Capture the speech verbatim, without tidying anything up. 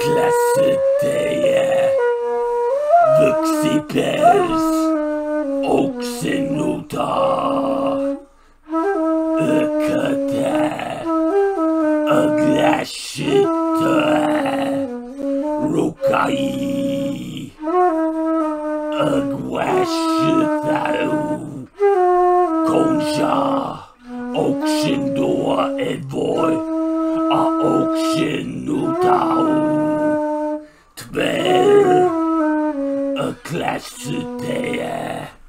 öklässytteä, vyksipers, oksennuttaa, yököttää, ögläs, yttöä, Rukaj, konz, oksennuttaa, endua, oksennutau, Tver, öklässytteä.